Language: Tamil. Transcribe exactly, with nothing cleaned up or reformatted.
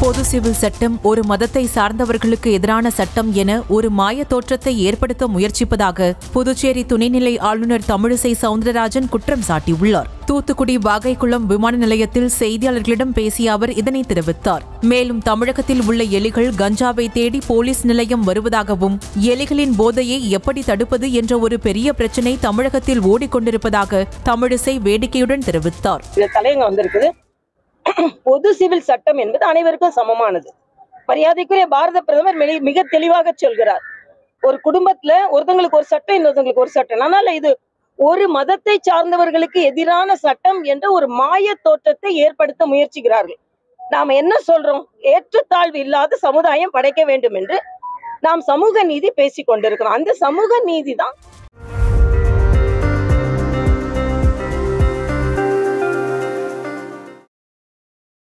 பொது சிவில் சட்டம் ஒரு மதத்தை சார்ந்தவர்களுக்கு எதிரான சட்டம் என ஒரு மாய தோற்றத்தை ஏற்படுத்த முயற்சிப்பதாக புதுச்சேரி துணைநிலை ஆளுநர் தமிழிசை சவுந்தரராஜன் குற்றம் சாட்டியுள்ளார். தூத்துக்குடி வாகைக்குளம் விமான நிலையத்தில் செய்தியாளர்களிடம் பேசிய அவர் இதனை தெரிவித்தார். மேலும் தமிழகத்தில் உள்ள எலிகள் கஞ்சாவை தேடி போலீஸ் நிலையம் வருவதாகவும் எலிகளின் போதையை எப்படி தடுப்பது என்ற ஒரு பெரிய பிரச்சினை தமிழகத்தில் ஓடிக்கொண்டிருப்பதாக தமிழிசை வேடிக்கையுடன் தெரிவித்தார். பொது சிவில் சட்டம் என்பது அனைவருக்கும் சமமானது. மரியாதைக்குரிய பாரத பிரதமர் மிக தெளிவாக சொல்கிறார், ஒரு குடும்பத்துல ஒருத்தங்களுக்கு ஒரு சட்டம், இன்னொருத்தங்களுக்கு ஒரு சட்டம். அதனால இது ஒரு மதத்தை சார்ந்தவர்களுக்கு எதிரான சட்டம் என்ற ஒரு மாய தோற்றத்தை ஏற்படுத்த முயற்சிக்கிறார்கள். நாம என்ன சொல்றோம்? ஏற்றத்தாழ்வு இல்லாத சமுதாயம் படைக்க வேண்டும் என்று நாம் சமூக நீதி பேசிக் கொண்டிருக்கிறோம். அந்த சமூக நீதி தான்